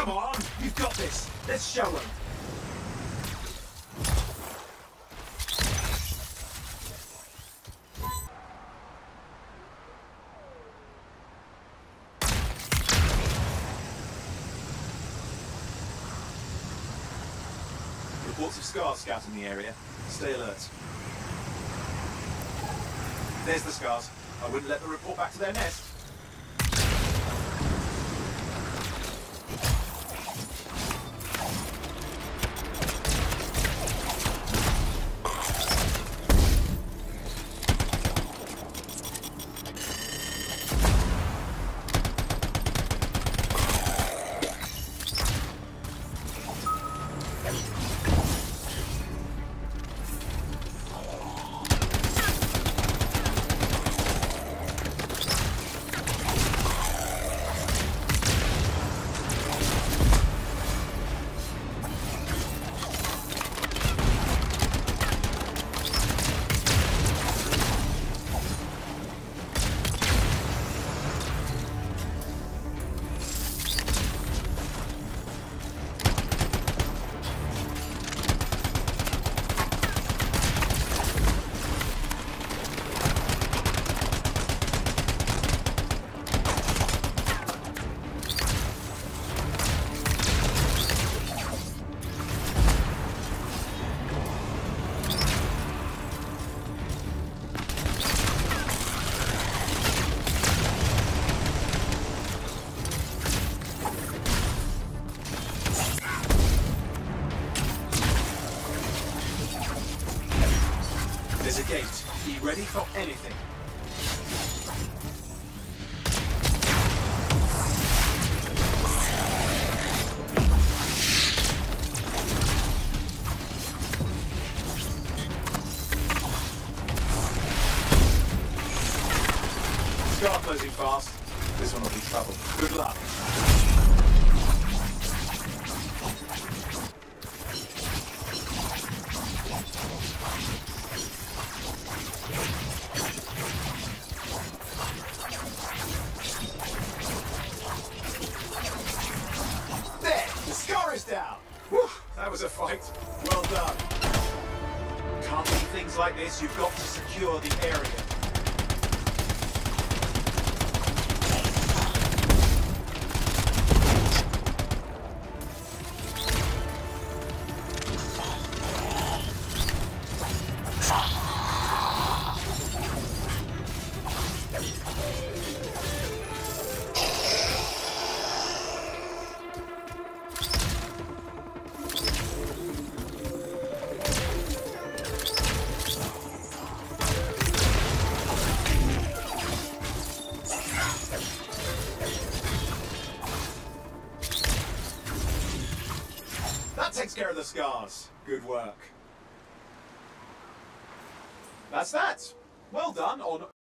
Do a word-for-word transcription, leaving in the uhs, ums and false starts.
Come on, you've got this. Let's show them. Reports of scars scouting the area. Stay alert. There's the scars. I wouldn't let them report back to their nest. There's a gate. Be ready for anything. Scar closing fast. This one will be trouble. Good luck. Down. Whew, that was a fight. Well done. Can't leave things like this. You've got to secure the area. That takes care of the scars. Good work. That's that. Well done on